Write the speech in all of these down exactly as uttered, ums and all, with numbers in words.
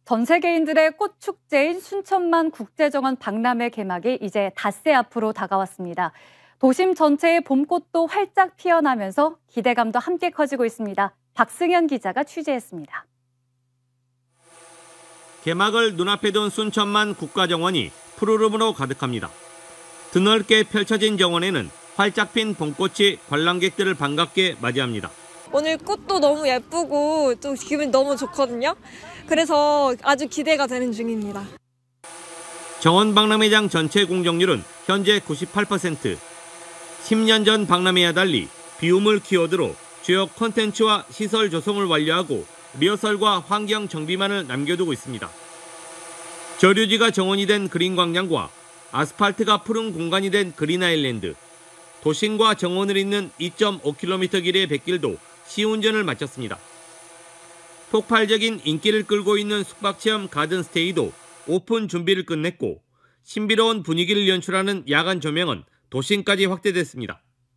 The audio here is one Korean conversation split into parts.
전 세계인들의 꽃 축제인 순천만 국제정원 박람회 개막이 이제 닷새 앞으로 다가왔습니다. 도심 전체의 봄꽃도 활짝 피어나면서 기대감도 함께 커지고 있습니다. 박승현 기자가 취재했습니다. 개막을 눈앞에 둔 순천만 국가정원이 푸르름으로 가득합니다. 드넓게 펼쳐진 정원에는 활짝 핀 봄꽃이 관람객들을 반갑게 맞이합니다. 오늘 꽃도 너무 예쁘고 또 기분이 너무 좋거든요. 그래서 아주 기대가 되는 중입니다. 정원 박람회장 전체 공정률은 현재 구십팔 퍼센트. 십 년 전 박람회와 달리 비우물 키워드로 주요 콘텐츠와 시설 조성을 완료하고 리허설과 환경 정비만을 남겨두고 있습니다. 저류지가 정원이 된 그린광장과 아스팔트가 푸른 공간이 된 그린아일랜드, 도심과 정원을 잇는 이 점 오 킬로미터 길이의 백길도 시운전을 마쳤습니다. 폭발적인 인기를 끌고 있는 숙박체험 가든스테이도 오픈 준비를 끝냈고 신비로운 분위기를 연출하는 야간 조명은 도심까지 확대됐습니다.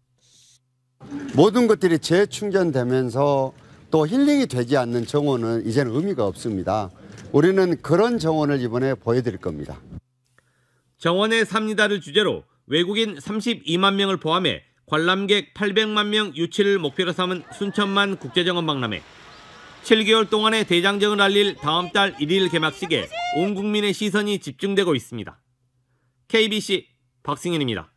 모든 것들이 재충전되면서 또 힐링이 되지 않는 정원은 이제는 의미가 없습니다. 우리는 그런 정원을 이번에 보여드릴 겁니다. 정원의 삽니다를 주제로 외국인 삼십이만 명을 포함해 관람객 팔백만 명 유치를 목표로 삼은 순천만 국제정원 박람회. 칠 개월 동안의 대장정을 알릴 다음 달 일 일 개막식에 온 국민의 시선이 집중되고 있습니다. 케이비씨 박승현입니다.